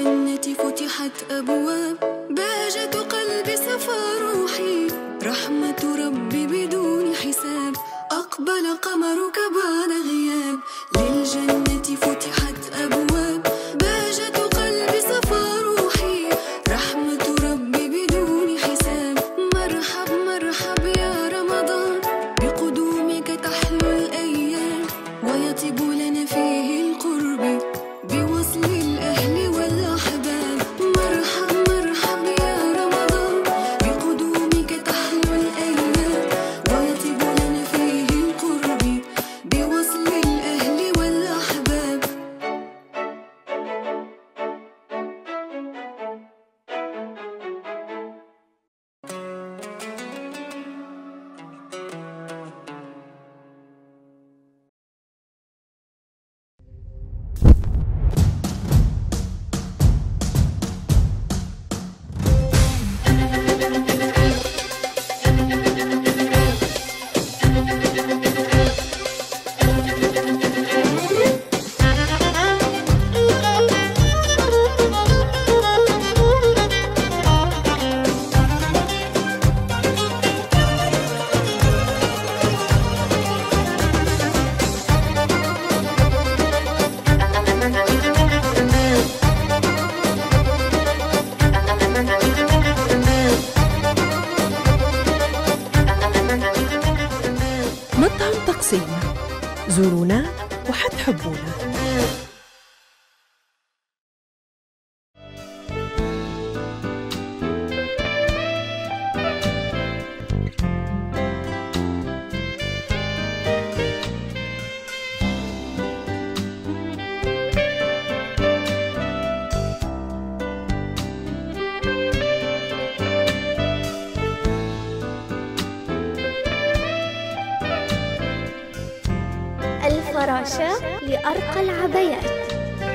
للجنة فتحت أبواب، بهجة قلبي صفى روحي، رحمة ربي بدون حساب، أقبل قمرك بعد غياب. للجنة فتحت أبواب، بهجة قلبي صفى روحي، رحمة ربي بدون حساب. مرحب مرحب يا رمضان، بقدومك تحلو الأيام، ويطيب لنا فيه القرب بوصل الأهل والأحباب. مرحب مرحب يا رمضان، بقدومك تحلو الأيام، ويطيب لنا فيه القرب بوصل الأهل والأحباب. مطعم تقسيم، زورونا وحتحبونا. الفراشة لأرقى العبايات.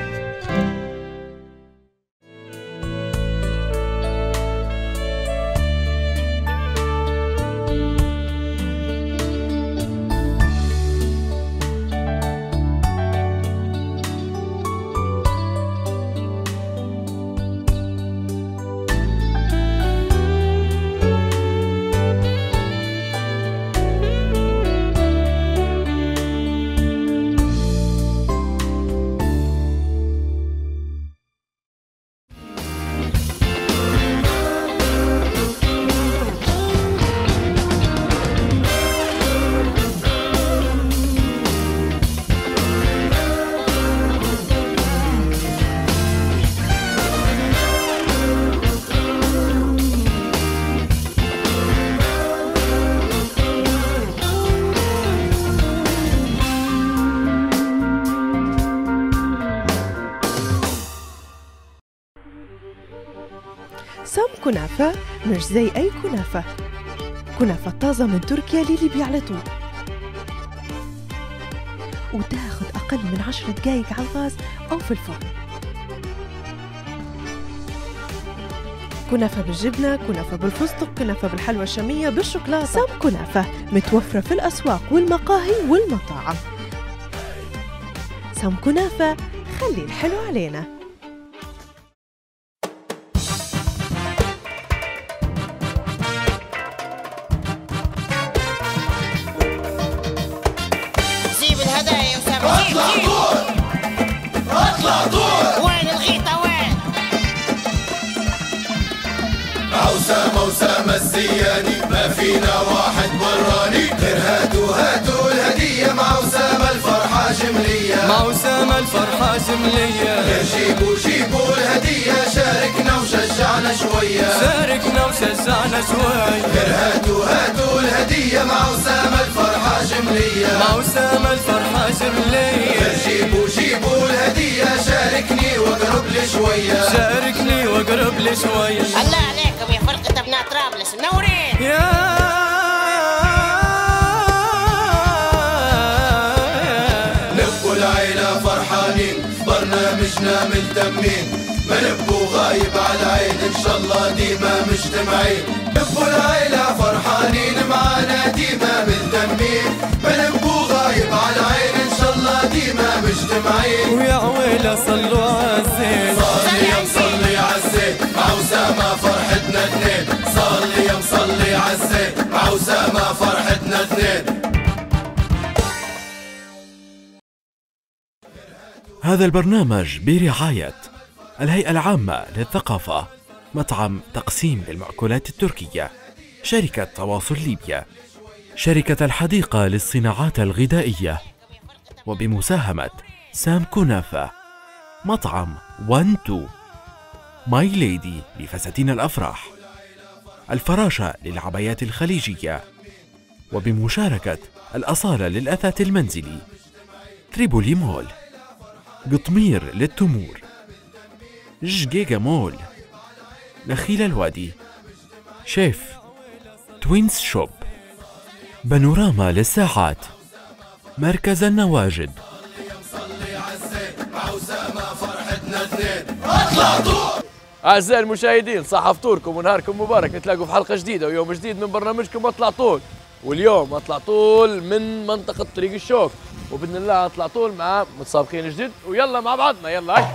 سام كنافة مش زي أي كنافة، كنافة طازة من تركيا لليبيا على طول، وتاخد أقل من 10 دقايق على الغاز أو في الفرن. كنافة بالجبنة، كنافة بالفستق، كنافة بالحلوى الشامية، بالشوكولاتة. سام كنافة متوفرة في الأسواق والمقاهي والمطاعم. سام كنافة، خلي الحلو علينا. اطلع طول اطلع طول، وين الغيطة وين؟ أسامة السياني، ما فينا واحد براني غير هاتوا الهدية، مع أسامة الفرحة جملية، مع أسامة الفرحة جملية، غير جيبوا الهدية، شاركنا وشجعنا شوية، شاركنا وشجعنا شوية، غير هاتوا الهدية، مع أسامة الفرحة جملية، مع أسامة الفرحة جملية، غير جيبوا الهدية، شاركني واقرب لي شوية، شاركني واقرب لي شوية. الله عليكم يا فرقة ابناء طرابلس منورين. نبقوا العيلة فرحانين، برنامجنا ملتمين، ما نبقوا غايب على العين، ان شاء الله ديما مجتمعين. نبقوا العيلة فرحانين، معانا ديما ملتمين، ما نبقوا غايب على العين، ان شاء الله ديما مجتمعين. ويا عويلة صلوا عالزين، صلي وأسامة فرحتنا اثنين. هذا البرنامج برعاية الهيئة العامة للثقافة، مطعم تقسيم للمأكولات التركية، شركة تواصل ليبيا، شركة الحديقة للصناعات الغذائية، وبمساهمة سام كنافة، مطعم 1-2، ماي ليدي لفساتين الأفراح، الفراشة للعبايات الخليجية، وبمشاركة الأصالة للأثاث المنزلي، تريبولي مول، قطمير للتمور، جيجا مول، نخيل الوادي، شيف، توينز شوب، بانوراما للساعات، مركز النواجد. أعزائي المشاهدين، صحة فطوركم ونهاركم مبارك. نتلاقوا في حلقة جديدة ويوم جديد من برنامجكم اطلع طول. واليوم اطلع طول من منطقة طريق الشوك، وبإذن الله اطلع طول مع متسابقين جديد، ويلا مع بعضنا يلا هاي.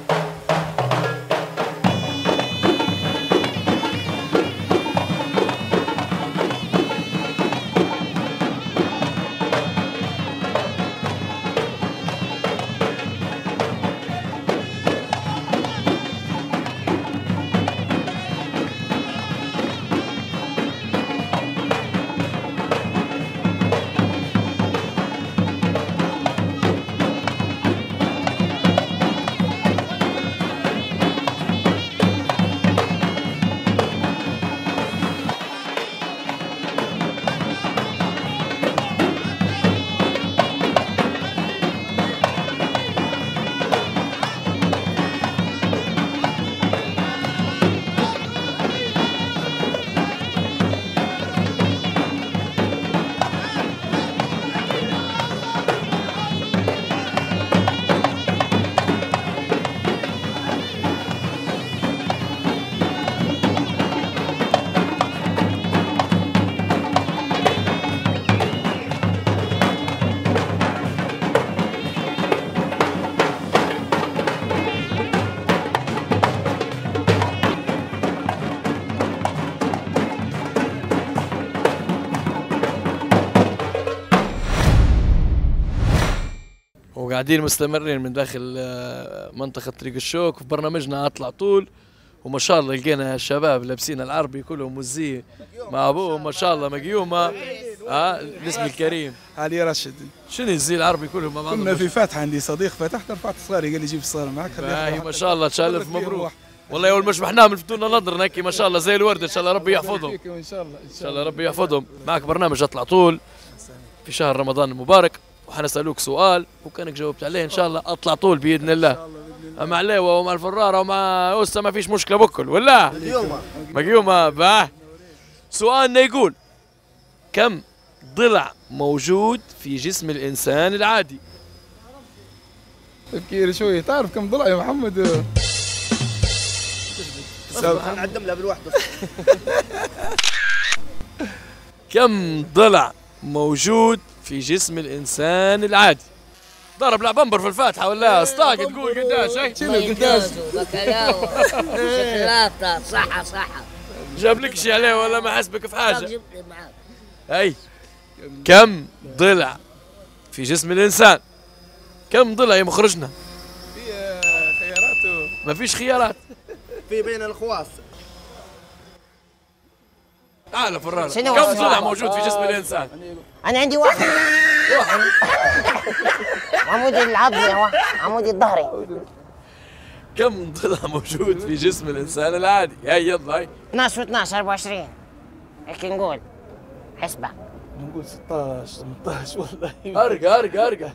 وقاعدين مستمرين من داخل منطقة طريق الشوك في برنامجنا اطلع طول. وما شاء الله لقينا الشباب لابسين العربي كلهم مزي مع ابوهم ما شاء الله مقيومة. الاسم الكريم علي راشد. شنو الزي العربي كلهم مع بعض؟ كنا في فتح، عندي صديق فتحت رفعت صغاري قال لي جيب الصغار معك. ما شاء الله تشالف مبروك. والله اول ما شبحناهم لفتونا نظر هيك ما شاء الله زي الورد. ان شاء الله ربي يحفظهم. ان شاء الله ان شاء الله ربي يحفظهم. معك برنامج اطلع طول في شهر رمضان المبارك، وحنسألوك سؤال وكانك جاوبت عليه ان شاء الله اطلع طول باذن الله. مع عليوه ومع الفراره ومع اوسا ما فيش مشكله بكل ولا مقيومه باه. سؤالنا يقول: كم ضلع موجود في جسم الانسان العادي؟ تفكير شوي. تعرف كم ضلع يا محمد؟ نعدم لها بالوحده. كم ضلع موجود في جسم الانسان العادي؟ ضرب لا بمبر في الفاتحه ولا استاق تقول قداش؟ شنو قداش؟ بكلاوه شوكولاته صحه جاب لك شيء عليه ولا ما حسبك في حاجه؟ اي كم ضلع في جسم الانسان؟ كم ضلع يا مخرجنا؟ في خيارات؟ ما فيش خيارات. في بين الخواص. تعال فرار. شنو كم ضلع موجود في جسم الانسان؟ انا عندي واحد. عمودي العظمي عمودي الظهري. كم ضلع موجود في جسم الانسان العادي؟ هاي يلا هاي 12 و12 24 هيك نقول حسبه. نقول 16 18 والله. ارقى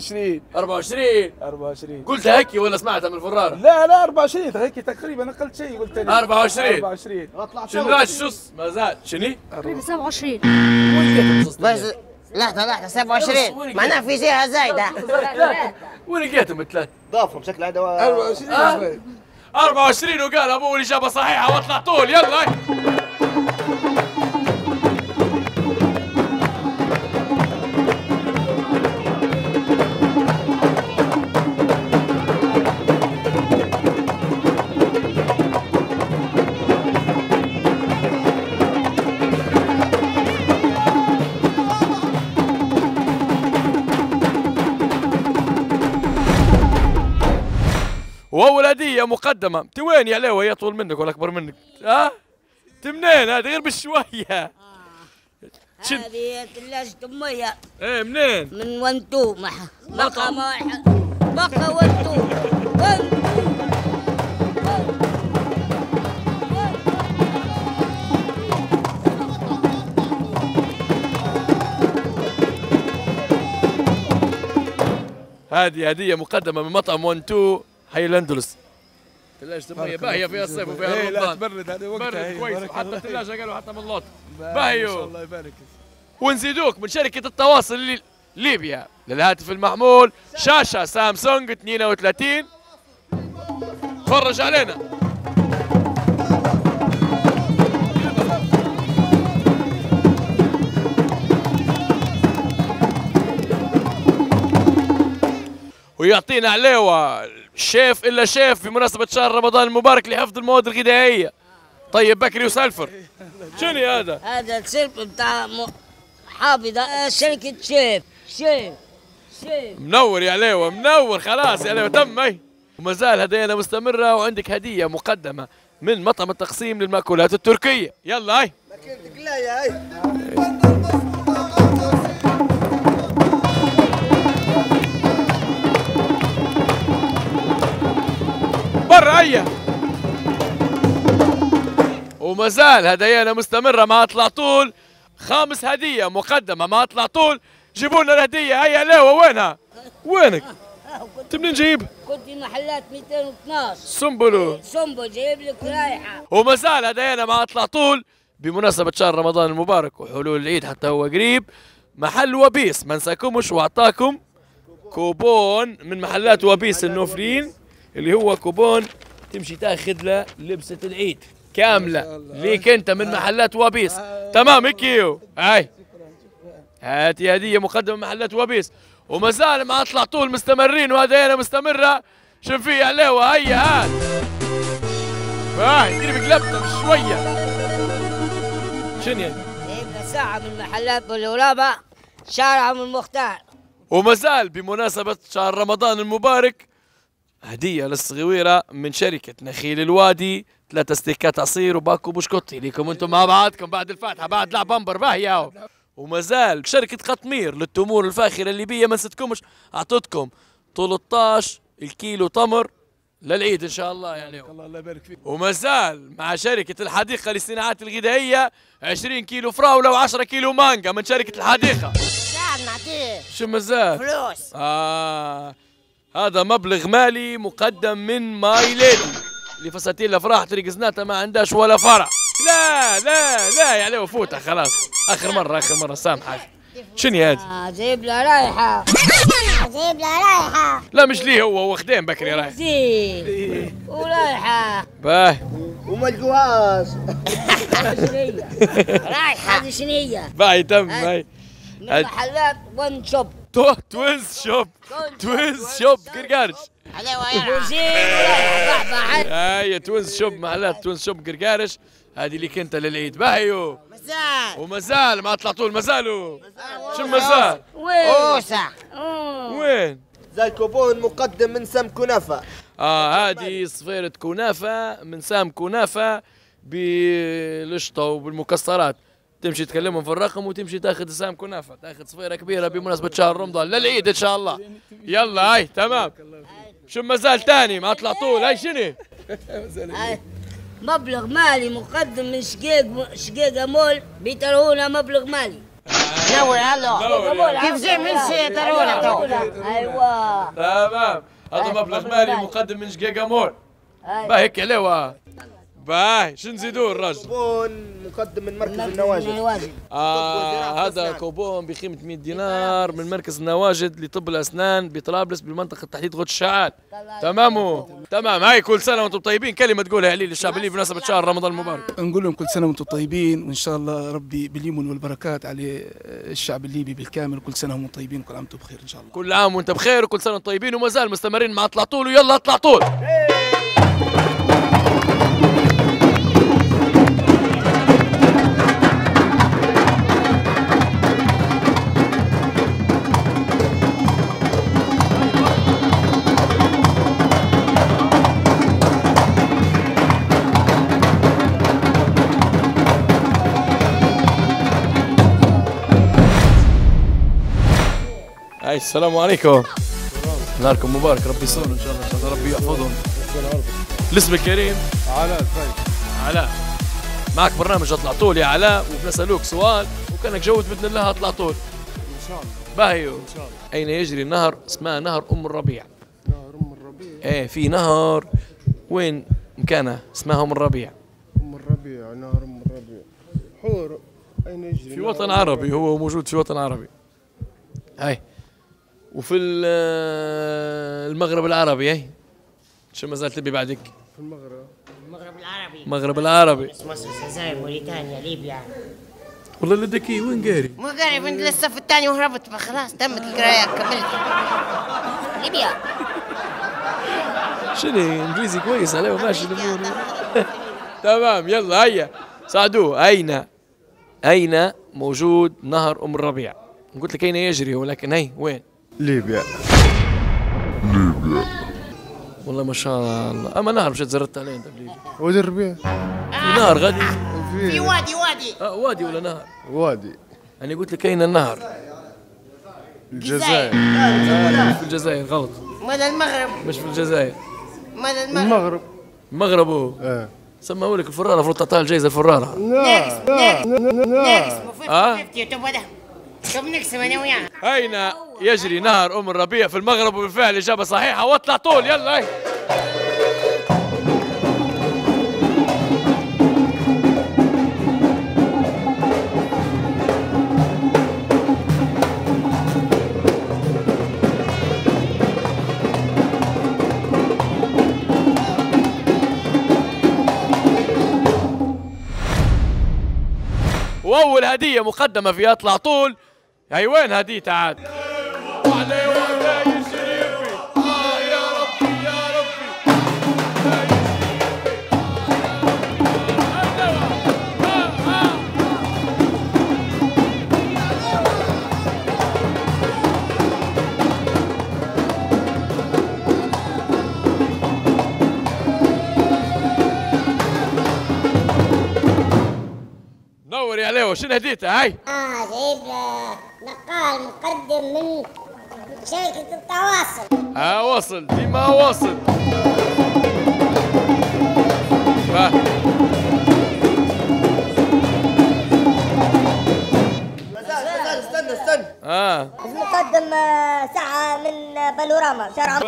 24 قلت هيك ولا سمعتها من الفراره؟ لا 24 هيك تقريبا اقل شيء قلت لي 24 شنو شوس ما زال شنو؟ 27 بس لحظة 27 معناها في جهة زايدة. وين لقيتهم الثلاث؟ ضافهم بشكل عدوى 24 وقال ابوه الاجابه صحيحه واطلع طول يلا. هديه مقدمه. انت وين يا عليوه؟ هي اطول منك ولا اكبر منك؟ ها؟ انت منين؟ هذه غير بشويه. هذه ثلاجة مية. ايه منين؟ من ونتو بقى بقى ونتو. هذه هدية مقدمة من مطعم 1 2 حي الاندلس. ثلاجة المية باهية فيها الصيف وفيها رمضان. تبرد هذه وقتها. برد كويس وحتى الثلاجة قالوا حتى من لوط. باهيو. الله يبارك. ونزيدوك من شركة التواصل ليبيا للهاتف المحمول شاشة سامسونج 32. تفرج علينا. ويعطينا عليوة شيف إلا شيف بمناسبة شهر رمضان المبارك لحفظ المواد الغذائية. طيب بكري وسلفر. شنو هذا؟ هذا السلف بتاع حافظة شركة شيف. منور يا عليوة منور. خلاص يا عليوة تم. اي وما زال هدايانا مستمرة وعندك هدية مقدمة من مطعم التقسيم للمأكولات التركية. يلا هاي ماكينتك لا يا هاي. برا هيا. وما زال هدايانا مستمرة مع اطلع طول. 5 هدية مقدمة مع اطلع طول. جيبوا لنا الهدية. هيا عليوة وينها؟ وينك؟ انت منين جايب؟ كنت في محلات 212 سنبل جايب لك رايحة. وما زال هدايانا مع اطلع طول بمناسبة شهر رمضان المبارك وحلول العيد حتى هو قريب. محل وبيس ما نساكمش واعطاكم كوبون من محلات وبيس النوفرين اللي هو كوبون تمشي تاخذ له لبسة العيد كاملة ليك انت من محلات وبيس. تمام هيك. هاي هاتي هدية مقدمة من محلات وبيس. وما زال مع اطلع طول مستمرين وهدايانا مستمرة. شوف في عليوة. هيا هات. هاي ديري بقلبتها بشوية. شنو يعني؟ جايبنا ساعة من محلات بلورابة شارع من المختار. وما زال بمناسبة شهر رمضان المبارك هدية للصغيرة من شركة نخيل الوادي 3 ستيكات عصير وباكو بشكوتي ليكم انتم مع بعضكم بعد الفاتحة بعد لعب بمبر باهية. وما زال شركة قطمير للتمور الفاخرة الليبية ما نسيتكمش اعطتكم 13 الكيلو تمر للعيد ان شاء الله يعني. الله يبارك فيك. وما زال مع شركة الحديقة للصناعات الغذائية 20 كيلو فراولة و10 كيلو مانجا من شركة الحديقة. نعطيه. شو ما زال؟ فلوس. هذا مبلغ مالي مقدم من ماي ليدي لفساتين الافراح طريق زناتها ما عندهاش ولا فرع. لا يا علي وفوتها خلاص. اخر مرة سامحك. شنو هذه؟ جايب له رايحة. لا مش ليه هو خدين بكري رايح. ورايحة. باهي. وما الجواز. رايحة. هذه شنية؟ باهي تم باهي. من محلات 1 شوب. توينز شوب قرقارش. هاي توينز شوب محلات توينز شوب قرقارش. هذه ليك انت للعيد. باهيو. وما زال ما اطلع طول ما زالوا. شو ما زال؟ وين؟ زي كوبون مقدم من سام كنافة. هذه صفيرة كنافة من سام كنافة بالقشطة وبالمكسرات. تمشي تكلمهم في الرقم وتمشي تاخذ سام كنافة. تاخذ صفيرة كبيرة بمناسبة شهر رمضان للعيد ان شاء الله. يلا هاي تمام. شو ما زال تاني ما اطلع طول. هاي شنو؟ مبلغ مالي مقدم من شقيقة مول بيترونا مبلغ مالي. نور هلا. كيف زي من سيترونا تو. ايوه. تمام. هذا مبلغ مالي مقدم من شقيقة مول. باهي هيك عليه. باهي شو نزيدوه الرجل؟ كوبون مقدم من مركز النواجد. هذا كوبون بقيمة 100 دينار من مركز النواجد لطب الأسنان بطرابلس بالمنطقة تحديد غوت الشعال. تمام. هاي كل سنة وانتم طيبين. كلمة تقولها علي للشعب الليبي بمناسبة شهر رمضان المبارك. نقول لهم كل سنة وانتم طيبين وإن شاء الله ربي باليمن والبركات على الشعب الليبي بالكامل. كل سنة وانتم طيبين وكل عام وانتم بخير إن شاء الله. كل عام وانتم بخير وكل سنة وانتم طيبين. وما زال مستمرين مع اطلع طول. ويلا اطلع طول. هاي السلام عليكم. نهاركم مبارك، ربي يصون ان شاء الله، ان شاء الله ربي يحفظهم. الاسم الكريم علاء الفايد. علاء، معك برنامج اطلع طول يا علاء، وبنسألوك سؤال وكانك جاوبت باذن الله اطلع طول. ان شاء الله. باهي. ان شاء الله. اين يجري نهر اسمه نهر ام الربيع؟ نهر ام الربيع. ايه في نهر وين مكانه اسمها ام الربيع؟ ام الربيع، نهر ام الربيع. حور اين يجري؟ في وطن عربي، هو موجود في وطن عربي. هاي. وفي المغرب العربي. هاي. شو ما زالت تبي بعدك؟ في المغرب. المغرب العربي. المغرب العربي. مصر، الجزائر، موريتانيا، ليبيا. والله اللي ذكي وين قاري؟ مو قاري، من الصف الثاني وهربت، خلاص تمت القرايه كملت. ليبيا. شنو انجليزي كويس عليه وماشي الامور. تمام يلا هيا ساعدوه. اين موجود نهر ام الربيع؟ قلت لك اين يجري، ولكن هي وين؟ ليبيا. والله ما شاء الله. اما نهر مش زرت عليه انت بليبيا. وادي الربيع. في نهر غادي. في وادي. وادي ولا نهر؟ وادي. انا قلت لك اين النهر؟ الجزائر. في الجزائر غلط. ماذا المغرب؟ مش في الجزائر. ماذا المغرب. المغرب هو. سموه لك الفراره، المفروض تعطيها الجائزه الفراره. ناقص تبغى ده. طب نقسم انا وياه. اين يجري نهر ام الربيع في المغرب؟ وبالفعل اجابه صحيحه، واطلع طول يلا. واول هديه مقدمه في اطلع طول. هي وين هديتها عاد؟ وعلي وعلي شريفي. يا ربي يا ربي. نوري عليه. شنو هديتها هاي؟ جايب نقال مقدم من شركة التواصل. وصل ديما واصل. استنى. مقدم ساعة من بانوراما شارع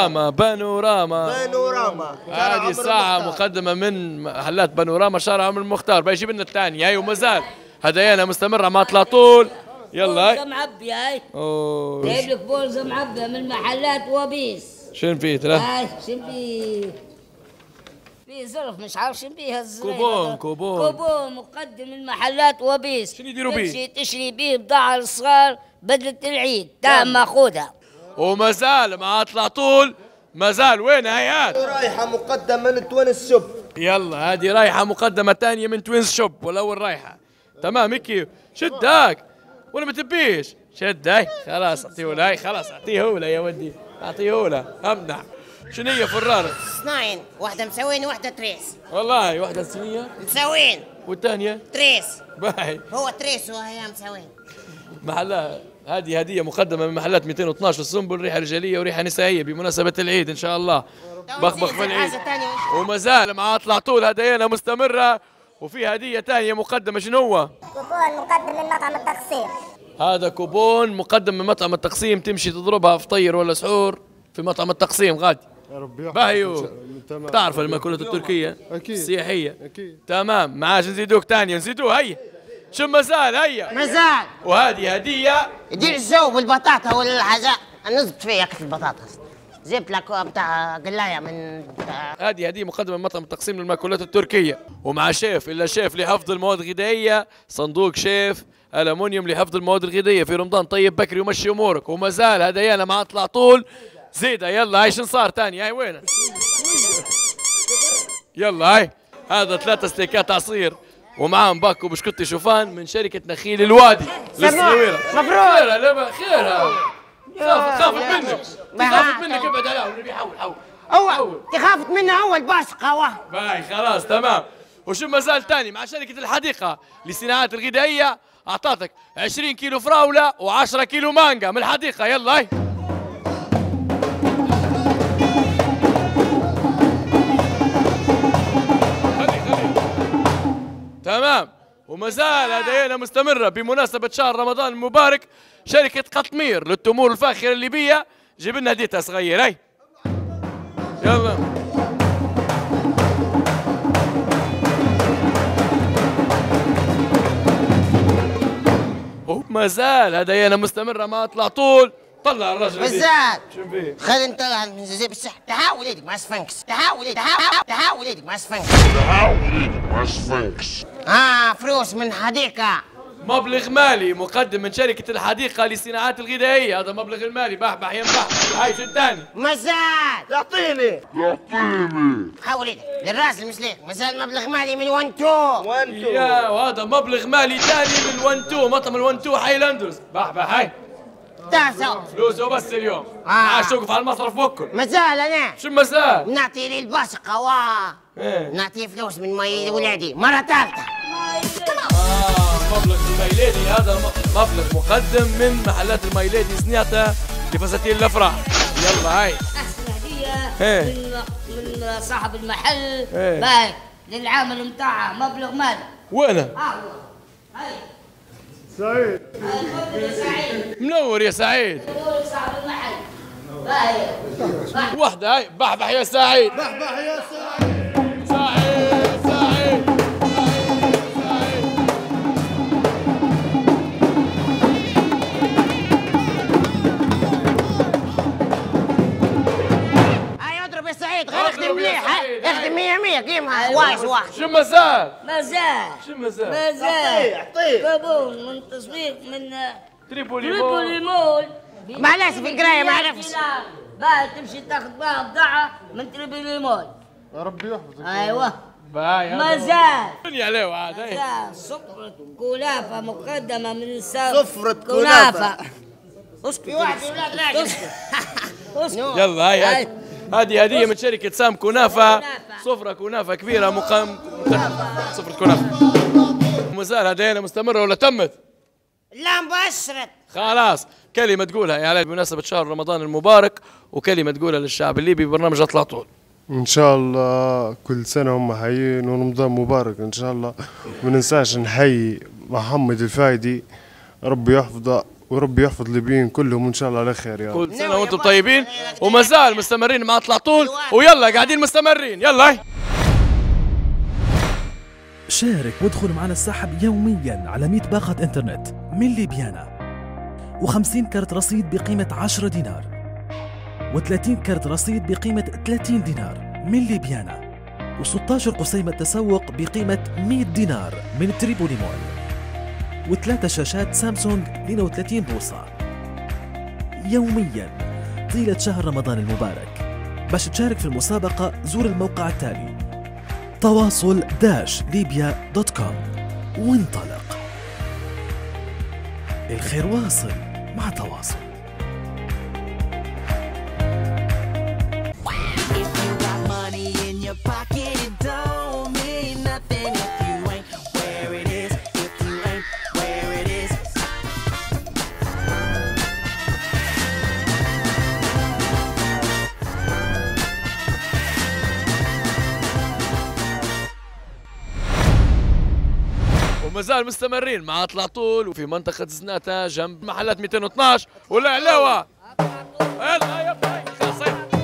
بانوراما. هذه الساعة مقدمة من محلات بانوراما شارع عمر المختار. بيجيب لنا الثانية هاي، وما زال هدايانا مستمرة ما اطلع طول. يلا بولزة معبية هاي. جايب لك بولزة معبية من محلات وبيس. شنو فيه ترى؟ هاي شنو فيه؟ في ظرف مش عارف شنو فيه كوبون مقدم من محلات وبيس. شنو يديروا بيه؟ تمشي تشري بيه بضاعة الصغار بدلة العيد تاع ماخوذها. وما زال ما اطلع طول. ما زال وين هيات؟ رايحة مقدمة من توينز شوب. يلا هذه رايحة مقدمة ثانية من توينز شوب، ولا أول رايحة. تمام هيك شد هاك ولا ما تبيش؟ شد هاي خلاص اعطيه هاي، خلاص اعطيه له يا ودي، اعطيه له. امنع. شنو هي فرارة؟ اثنين، واحدة مسوين وواحدة تريس. والله واحدة صينية مسوين والثانية تريس. باهي هو تريس وهي مسوين. محلها هذه هدية مقدمة من محلات 212 السنبل، ريحة رجالية وريحة نسائية بمناسبة العيد إن شاء الله. بخبخ في العيد. وما زال مع اطلع طول هدايانا مستمرة، وفي هدية ثانية مقدمة. شنو هو؟ كوبون مقدم من مطعم التقسيم. هذا كوبون مقدم من مطعم التقسيم، تمشي تضربها فطير ولا سحور في مطعم التقسيم غادي. باهيو تعرف المأكولات التركية أكيد السياحية أكيد. تمام. معاش نزيدوك ثانية، نزيدوه هيا. شو مازال هيا مازال. وهذه هدية يدير الجو بالبطاطا ولا الحاجة نزبط فيها كيف البطاطس. جبت لك بتاع قلاية من هذه هدية مقدمة من مطعم التقسيم للمأكولات التركية، ومع شيف إلا شيف لحفظ المواد الغذائية، صندوق شيف ألمونيوم لحفظ المواد الغذائية في رمضان. طيب بكري ومشي أمورك. وما زال هدايانا مع اطلع طول. زيدة يلا. هاي شن صار تاني؟ هاي وين؟ يلا هاي هذا 3 ستيكات عصير ومعاهم باكو بشكوتي شوفان من شركة نخيل الوادي للصويرة. مبروك. خيرها لا خيرها. خافت منك. خافت منك. ابعد عليها. حول هو تخافت منه أول باسقة. باي خلاص تمام. وشو مازال تاني مع شركة الحديقة للصناعات الغذائية أعطاتك 20 كيلو فراولة و10 كيلو مانجا من الحديقة. يلا هاي تمام. ومازال هدايانا مستمرة بمناسبة شهر رمضان المبارك. شركة قطمير للتمور الفاخرة الليبية جيب لنا هديتها صغير. هاي يلا. ومازال هدايانا مستمرة ما اطلع طول. طلع الرجل مازال شو فيه؟ خلينا نطلع من زي الصح. تحاول ايدك مع سفنكس. تحاول ايدك مع سفنكس. فلوس من حديقة. مبلغ مالي مقدم من شركة الحديقة للصناعات الغذائية. هذا مبلغ المالي. بحبح ينبح. هاي شو الثاني؟ مازال يعطيني حاول ايدك للراس المسليك. مازال مبلغ مالي من 1 2. يا وهذا مبلغ مالي ثاني من 1 2 مطعم ال 1 2 هايلاندرز. بحبح. هاي تعال فلوسه بس اليوم. عاش توقف على المصرف وكل. مازال انا شو مازال؟ نعطي لي البصقة نعطيه فلوس من مي ولادي مرة ثالثة. مبلغ الميلادي هذا مبلغ مقدم من محلات الميلادي صنيعته لفساتين الافراح. يلا هاي احسن هديه من صاحب المحل. باي للعامل نتاعها مبلغ مالي. وينه؟ هو هاي سعيد. هاي يا سعيد. منور يا سعيد. منور صاحب المحل. باي وحده. هاي بحبح يا سعيد. بحبح يا سعيد. سعيد سعيد. اخدم مليح. اخدم 100 قيمها. واحد. شو مازال؟ شو مازال؟ اعطيه كابون من تسويق من تريبولي مول. معلش في القرايه ما عرفتش. بعد تمشي تاخذ بها بضاعه من تريبولي مول. ربي يحفظك. ايوه مازال الدنيا عليه هذا. صفرة كنافة مقدمة من صفرة كنافة. اسكت. في واحد يولاد راجل. يلا هاي هذه هدية من شركة سام كنافة. صفرة كنافة كبيرة صفرة كنافة. مازال هدايانا مستمرة ولا تمت؟ لا مبشرت. خلاص كلمة تقولها يا علي بمناسبة شهر رمضان المبارك وكلمة تقولها للشعب الليبي ببرنامج اطلع طول. ان شاء الله كل سنة هم حيين ورمضان مبارك ان شاء الله. ما ننساش نحيي محمد الفايدي ربي يحفظه وربي يحفظ الليبيين كلهم ان شاء الله على خير يا رب. كل سنة وانتم طيبين. ومازال مستمرين مع اطلع طول. ويلا قاعدين مستمرين. يلا شارك وادخل معنا السحب يوميا على 100 باقة انترنت من ليبيانا و50 كرت رصيد بقيمة 10 دينار و30 كرت رصيد بقيمة 30 دينار من ليبيانا و16 قسيمة تسوق بقيمة 100 دينار من تريبولي مول و3 شاشات سامسونج 32 بوصة يوميا طيلة شهر رمضان المبارك. باش تشارك في المسابقة زور الموقع التالي تواصل-libya.com وانطلق. الخير واصل مع تواصل. ومازال مستمرين مع اطلع طول وفي منطقة زناتة جنب محلات 212 ولا علاوة. يلا يا باي خلاص.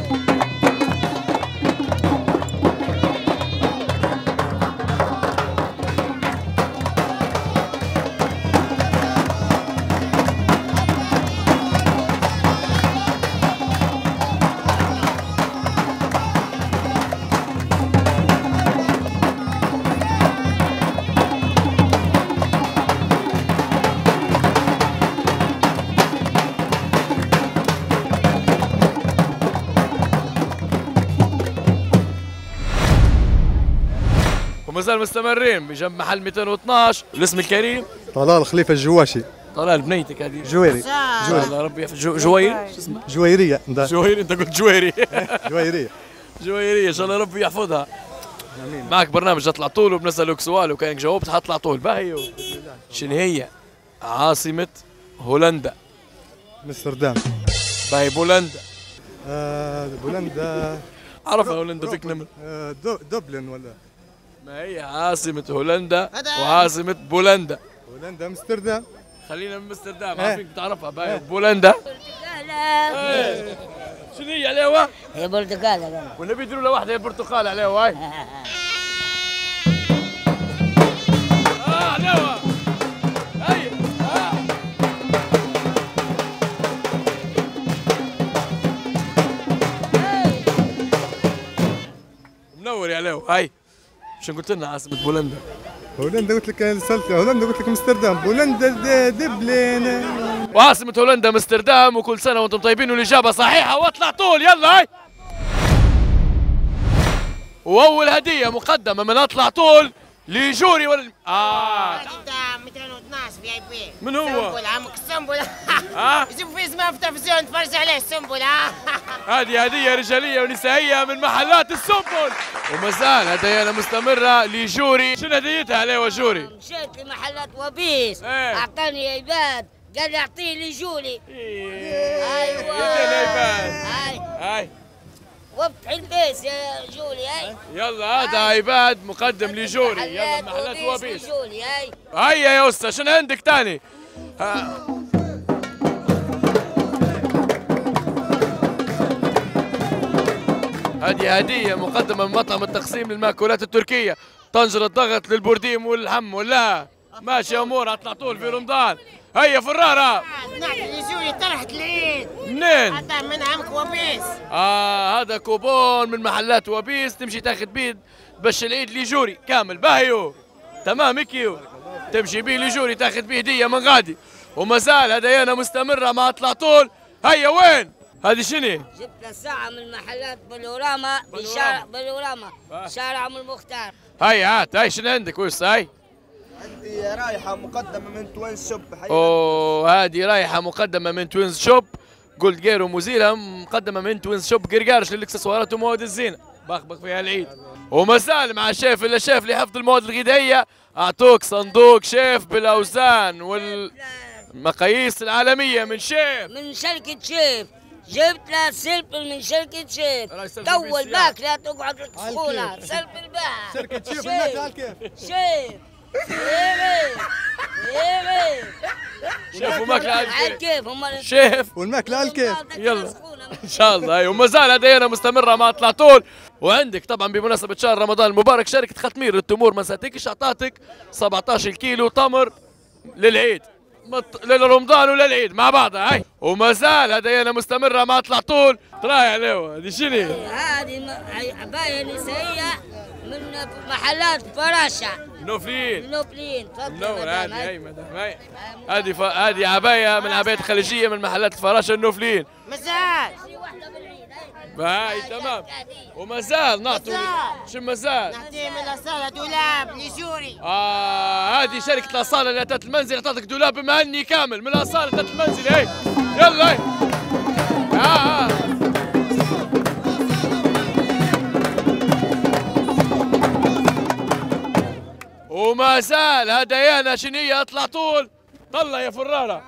ومازال مستمرين بجنب محل 212. الاسم الكريم طلال خليفة الجواشي. طلال بنيتك هذه جويري. الله ربي يحفظ. جويري شو اسمه؟ جويرية. جويري. انت قلت جويري. جويرية. جويرية ان شاء الله ربي يحفظها. معك برنامج اطلع طول وبنسألك سؤال وكانك جاوبت حطلع طول. باهي شنو هي عاصمة هولندا؟ امستردام. باهي بولندا. بولندا عرفها هولندا فيك نمر. دوبلن ولا؟ ما هي عاصمة هولندا وعاصمة بولندا؟ هولندا امستردام. خلينا من امستردام عارفينك بتعرفها. باهي بولندا. شنو هي عليها؟ هي برتقالة. والنبي يديروا له واحدة هي برتقال عليها هاي. عليها. هي. منور يا عليها هاي. شو قلت لنا عاصمة بولندا؟ هولندا قلت لك سالتها، هولندا قلت لك امستردام، بولندا دبلن. وعاصمة هولندا امستردام. وكل سنة وانتم طيبين والإجابة صحيحة واطلع طول يلا هاي. وأول هدية مقدمة من اطلع طول لجوري ولا 212 في اي بي. من هو؟ سنبل عمك السنبل. يشوف في اسمها في التلفزيون نتفرج عليه السنبل. هذه هدية رجالية ونسائية من محلات السنبل. وما زال هدايانا مستمرة لجوري. شنو هديتها عليه وجوري؟ مشيت لمحلات وبيس اعطاني عباد قال لي اعطيه لجوري. ايوه يدينا عباد. هاي وافتح البيس يا جولي. هاي يلا هذا عباد مقدم لجوري. يلا محلات وبيس. هاي هيا يا أستا شنو عندك تاني؟ هذه هدية مقدمة من مطعم التقسيم للمأكولات التركية. طنجرة الضغط للبرديم واللحم ولا ماشي أمورها اطلع طول في رمضان. هيا فرارة. نعطي لجوري طرحة العيد. منين؟ حتى من عمك وبيس. هذا كوبون من محلات وبيس تمشي تاخذ بيد باش العيد لجوري كامل. باهيو تمام هيكيو تمشي بيه لجوري تاخذ بيه هدية من غادي. وما زال هدايانا مستمرة ما اطلع طول. هيا وين؟ هذه شنو؟ جبت له ساعة من محلات بلوراما في شارع بلوراما شارع أم المختار. هيا هات هاي شنو عندك وش هاي؟ عندي رايحة مقدمة من توينز شوب. اوه هذه رايحة مقدمة من توينز شوب قلت جيرو مزيلة مقدمة من توينز شوب قرقارش للاكسسوارات ومواد الزينة. بخبخ فيها العيد. وما زال مع الشيف الا شيف لحفظ المواد الغذائية اعطوك صندوق شيف بالاوزان والمقاييس العالمية من شيف. من شركة شيف. جبت له سلبل من شركة شيف. طول بالك لا تقعد لك سخونة. سلبل بقى. شركة شيف الناس على الكيف. شيف. شيف وماكلة على الكيف. شيف والماكلة على الكيف. يلا ان شاء الله. وما زال هدايانا مستمرة ما اطلع طول. وعندك طبعا بمناسبة شهر رمضان المبارك شركة ختمير للتمور ما نساتيكش اعطاتك 17 كيلو تمر للعيد للرمضان وللعيد مع بعضها. هاي وما زال هدايانا مستمرة ما اطلع طول. تراي عليه هذه شنو؟ هذه عباية نسائية من محلات فراشة. نوفلين. نوفلين. منور. هذه مدام هذه عباية من عباية خليجية من محلات الفراشة النوفلين. مازال. هاي تمام. وما زال نعطوا شو ما زال؟ نعطيه من الأصالة دولاب لجوري. هذه شركة الأصالة اللي أتت المنزل أعطتك دولاب مهني كامل من الأصالة أتت المنزل. هي يلا هي. وما زال هدايانا شنية اطلع طول. طلع يا فرارة.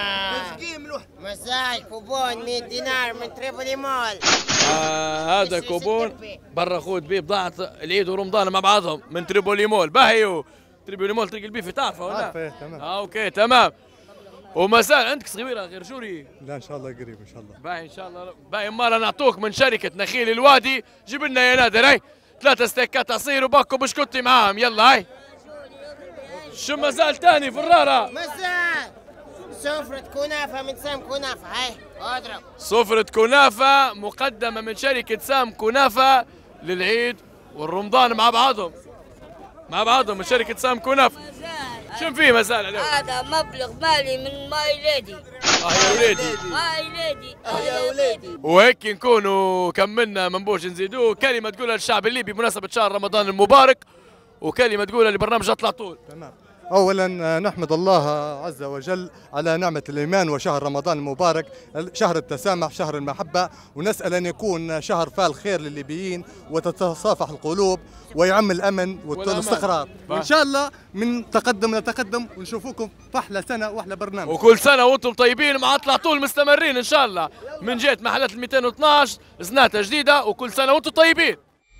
مازال كوبون 100 دينار من تريبولي مول. هذا كوبون برا خذ بيه بضاعة العيد ورمضان مع بعضهم من تريبولي مول. باهيو تريبولي مول طريق البيفي تعرفه ولا؟ عارفه تمام. اوكي تمام. وما زال عندك صغيرة غير جوري؟ لا ان شاء الله قريب ان شاء الله. باهي ان شاء الله. باهي مرة نعطوك من شركة نخيل الوادي. جيب لنا يا نادر هاي 3 ستيكات عصير وباكو بشكوتي معاهم. يلا هاي. شو ما زال تاني فرارة؟ مازال سفرة كنافة من سام كنافة. هاي اضرب. سفرة كنافة مقدمة من شركة سام كنافة للعيد والرمضان مع بعضهم من شركة سام كنافة. شو في مازال عليهم؟ هذا مبلغ مالي من ماي ليدي. يا وليدي. ماي ليدي. يا وليدي. وهيك نكونوا كملنا منبوش نزيدوه. كلمة تقولها للشعب الليبي بمناسبة شهر رمضان المبارك وكلمة تقولها لبرنامج اطلع طول. تمام. أولا نحمد الله عز وجل على نعمة الإيمان وشهر رمضان المبارك، شهر التسامح، شهر المحبة، ونسأل أن يكون شهر فال خير للليبيين وتتصافح القلوب ويعم الأمن والاستقرار، وإن شاء الله من تقدم لتقدم ونشوفوكم في أحلى سنة وأحلى برنامج. وكل سنة وأنتم طيبين مع اطلع طول مستمرين إن شاء الله من جهة محلات ال 212 زناتة جديدة، وكل سنة وأنتم طيبين.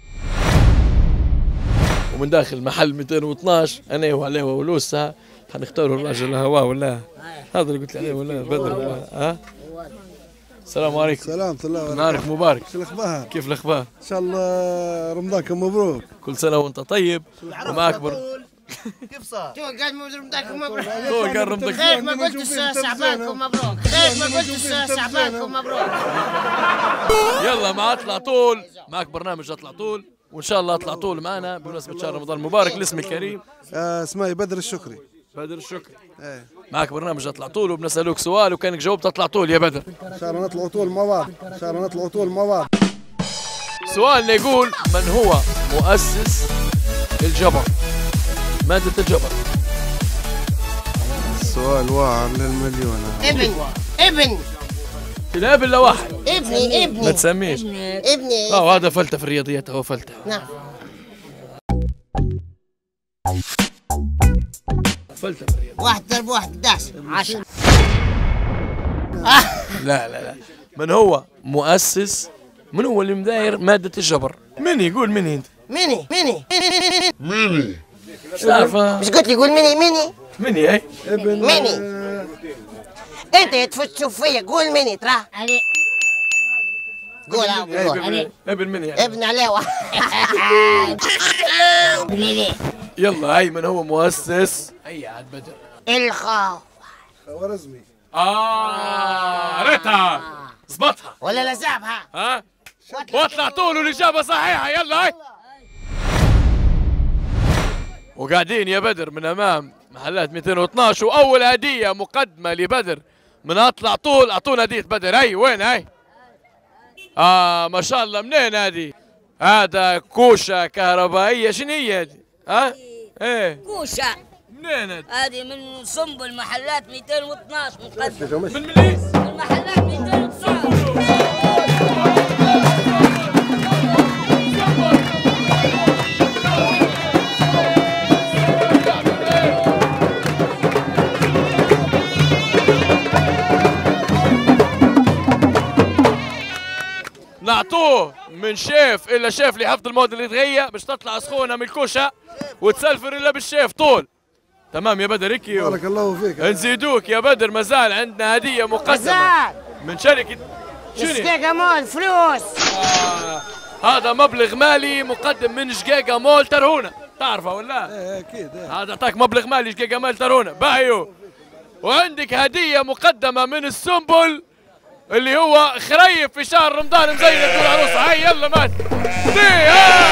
ومن داخل محل 212 انا وعليه ولوسة حنختاروا الراجل هوا ولا هذا اللي قلت عليه ولا بدر ولا ها. السلام عليكم. السلام ورحمة الله وبركاته. نهارك مبارك. شو الاخبار؟ كيف الاخبار؟ ان شاء الله رمضانكم مبروك. كل سنة وانت طيب وما اكبر. كيف صار؟ تو قال رمضانكم مبروك. قال رمضانكم. خير ما قلتش شعبانكم مبروك. خير ما قلتش شعبانكم مبروك. يلا مع اطلع طول، معك برنامج اطلع طول، وان شاء الله اطلع طول معنا بمناسبة شهر رمضان المبارك. الاسم الكريم اسمي بدر الشكري. بدر الشكري. ايه معك برنامج اطلع طول وبنسألوك سؤال وكانك جاوبت اطلع طول يا بدر. ان شاء الله نطلع طول مع بعض، ان شاء الله نطلع طول مع بعض. سؤالنا يقول من هو مؤسس الجبر؟ مادة الجبر. السؤال واعر للمليون. ابن لا ابن لواحد. ابني ما تسميش ابني. هذا فلتة في الرياضيات، هو فلتة. نعم. فلتة في الرياضيات. 1 ضرب 1 11 10. لا من هو مؤسس، من هو اللي مداير مادة الجبر؟ مني يقول مني انت. مني مش عارفة. مش قلت لي قول مني اي مني. انت تفوت تشوف فيا قول مني ترى. قول ابن مني يعني. ابن علاوة. يلا هاي من هو مؤسس هي عاد بدر الخوف. خوارزمي. قريتها ظبطها ولا لزعبها. ها واطلع طول والاجابه صحيحه. يلا هاي وقاعدين يا بدر من امام محلات 212 واول هديه مقدمه لبدر من اطلع طول. اعطونا هديه بدر. هاي وين هاي؟ ما شاء الله. منين هذه؟ هذا كوشه كهربائيه. شنو هي هذه؟ ها؟ ايه كوشه. منين هذه من سنبل محلات 212 مقدم. من منين؟ من محلات 212. نعطوه من شيف الا شيف لحفظ المواد اللي تغيى باش تطلع سخونه من الكوشه وتسلفر الا بالشيف طول. تمام يا بدر هيك. بارك الله فيك. نزيدوك يا بدر. مازال عندنا هديه مقدمه من شركه شقيقة مول فلوس. هذا مبلغ مالي مقدم من شقيقة مول ترهونه. تعرفه ولا؟ ايه اكيد. هذا اعطاك مبلغ مالي شقيقة مول ترهونه. باهيو. وعندك هديه مقدمه من السنبل اللي هو خريف في شهر رمضان مزين تقول عروسه. هاي يلا مات دي.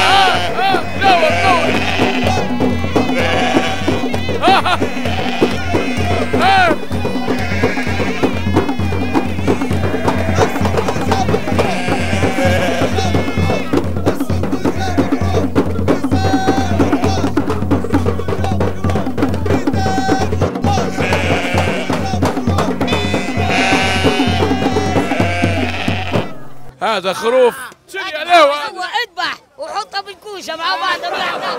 هذا خروف. شنو يا لهوة؟ هو اذبح وحطها بالكوشه مع بعض.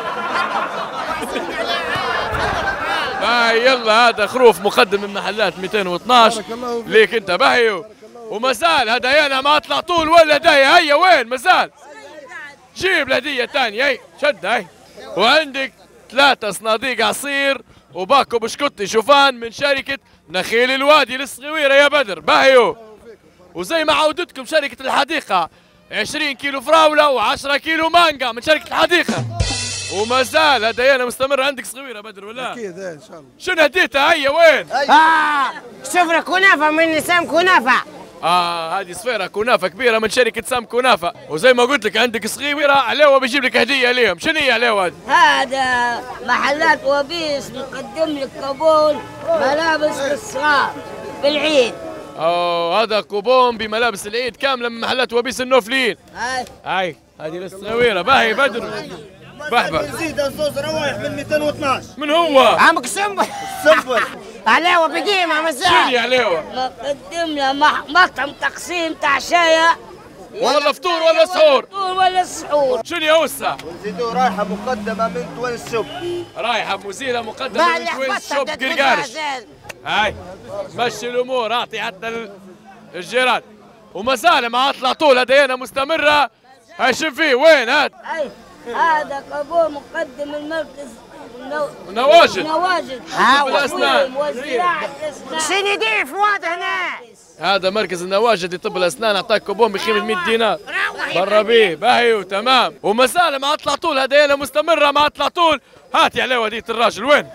يلا هذا خروف مقدم من محلات 212 ليك انت. بهيو ومازال هدايانا ما اطلع طول ولا هدايا. هيا وين مازال؟ جيب الهديه الثانيه. هي شد. هي وعندك 3 صناديق عصير وباكو بشكوتي شوفان من شركه نخيل الوادي الصغيره يا بدر. بهيو وزي ما عودتكم شركة الحديقة 20 كيلو فراولة و10 كيلو مانجا من شركة الحديقة. وما زال هدايانا مستمر. عندك صغيرة بدر ولا؟ أكيد إن شاء الله. شنو هديتها هي وين؟ صفرة كنافة من سام كنافة. هذه صفيرة كنافة كبيرة من شركة سام كنافة. وزي ما قلت لك عندك صغيرة عليوة بيجيب لك هدية ليهم. شنو هي عليوة هذه؟ هذا محلات وبيس بيقدم لك قبول ملابس للصغار بالعيد. هذا كوبون بملابس العيد كامله من محلات وبيس النوفلين. هاي هذه الصغيره. باهي بدر بحبح نزيد زوز روايح من 212. من هو؟ عمك سنبل. سنبل. علاوة بقيمة مساء. شنو علاوة؟ مقدم له مطعم تقسيم تاع شاية ولا فطور ولا سحور؟ فطور ولا سحور. شنو يا وسع؟ ونزيدوا رايحة مقدمة من توين السب. رايحة مزيلة مقدمة من توين السب قرقارش. هاي مشي الأمور أعطي حتى الجيران. وما زال مع على طول هدينا مستمرة. هاي شوف فيه وين هات؟ أي هذا كابو مقدم المركز نواجد. نواجد. الأسنان. وزراعة الأسنان. سندي فؤاد هنا. هذا مركز النواجد لطب الاسنان اعطاك كوبون بقيمه 100 دينار برا بيه باهي وتمام. وما زال مع اطلع طول هدايا مستمره مع اطلع طول. هات يا علاوه ديت الراجل وين؟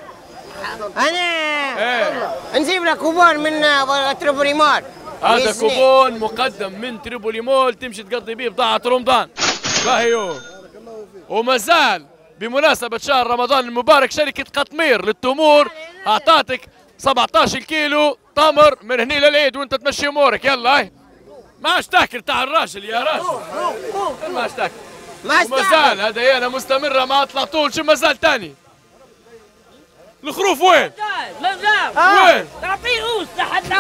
انا نجيب لك كوبون من تريبولي مول. هذا كوبون مقدم من تريبولي مول تمشي تقضي بيه بضاعه رمضان باهي. وما زال بمناسبه شهر رمضان المبارك شركه قطمير للتمور اعطاتك 17 كيلو تمر من هني للعيد وانت تمشي امورك. يلا هاي ما عادش تاكل تاع الراجل يا راجل ما عادش تاكل. وما زال هدايانا مستمره مع اطلع طول. شو ما زال تاني؟ الخروف وين؟ وين؟ تعطيه اوسه حتى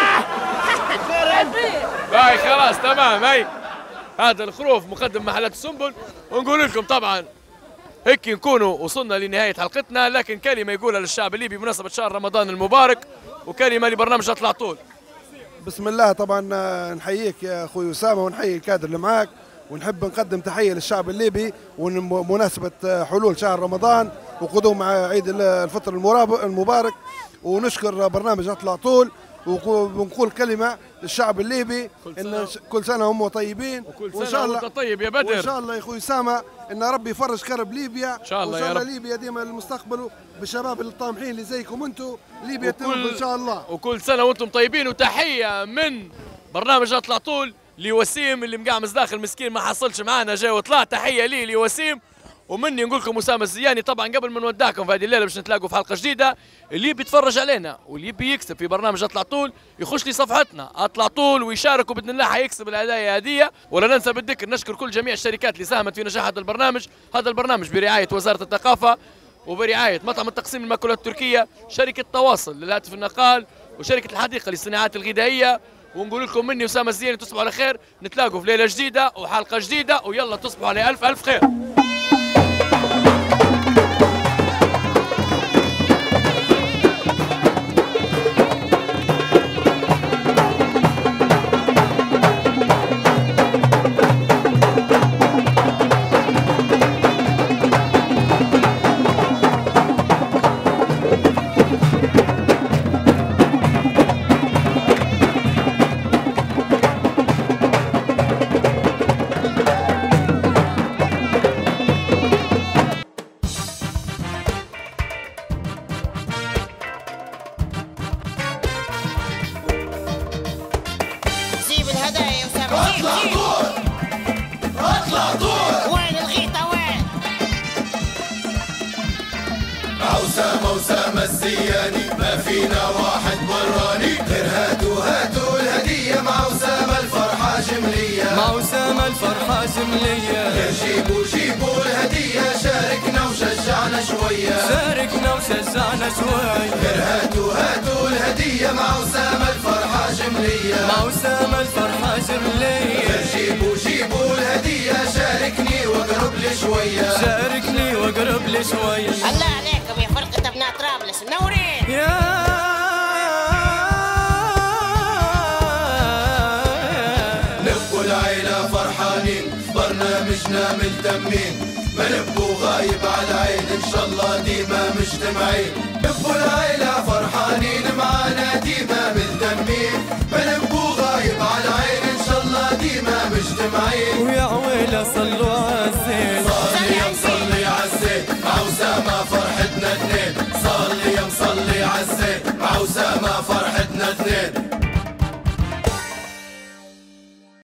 هاي خلاص تمام. هاي هذا الخروف مقدم محلات السنبل. ونقول لكم طبعا هيك نكونوا وصلنا لنهاية حلقتنا، لكن كلمة يقولها للشعب الليبي بمناسبة شهر رمضان المبارك وكلمة لبرنامج اطلع طول. بسم الله. طبعا نحييك يا اخوي اسامه ونحيي الكادر اللي معاك، ونحب نقدم تحيه للشعب الليبي ومناسبه حلول شهر رمضان وقدوم عيد الفطر المبارك، ونشكر برنامج اطلع طول ونقول كلمه للشعب الليبي ان كل سنه هم طيبين وان شاء الله طيب يا بدر. وان شاء الله يا اخوي اسامه ان ربي يفرج كرب ليبيا ان شاء الله يا رب. ليبيا ديما للمستقبل بالشباب الطامحين اللي زيكم انتم ليبيا تنهض ان شاء الله. وكل سنه وانتم طيبين. وتحيه من برنامج اطلع طول لوسيم اللي مقعمز داخل مسكين ما حصلش معانا جاي وطلع. تحيه لي لوسيم. ومني نقول لكم اسامه الزياني طبعا قبل ما نودعكم في هذه الليله باش نتلاقوا في حلقه جديده. اللي بيتفرج علينا واللي بيكسب في برنامج اطلع طول يخش لي صفحتنا اطلع طول ويشارك وباذن الله حيكسب الهدايا هديه. ولا ننسى بالذكر نشكر كل جميع الشركات اللي ساهمت في نجاح هذا البرنامج. هذا البرنامج برعايه وزاره الثقافه وبرعايه مطعم التقسيم المأكولات التركيه، شركه تواصل للهاتف النقال، وشركه الحديقه للصناعات الغذائيه. ونقول لكم مني اسامه الزياني تصبحوا على خير. نتلاقوا في ليله جديده وحلقه جديده ويلا تصبحوا على الف الف خير. أسامة الزياني ما فينا واحد براني غير هاتوا الهدية مع أسامة الفرحة جملية مع أسامة الفرحة جملية غير جيبوا الهدية شاركنا وشجعنا شوية غير هاتوا الهدية مع أسامة الفرحة جملية مع أسامة الفرحة جملية غير جيبوا الهدية شاركني واقرب لي شوية الله عليكم يا فرقة ابناء طرابلس منورين نبقوا العيلة فرحانين برنامجنا ملتمين ما نبقوا غايب على العيد ان شاء الله ديما مجتمعين نبقوا العيلة فرحانين معانا ديما ملتمين ما نبقوا غايب على العيد ان شاء الله ديما مجتمعين ويا عويلة صلوا عالزين صلي عالزين مع أسامة فرحتنا اثنين صلي عالزين مع أسامة فرحتنا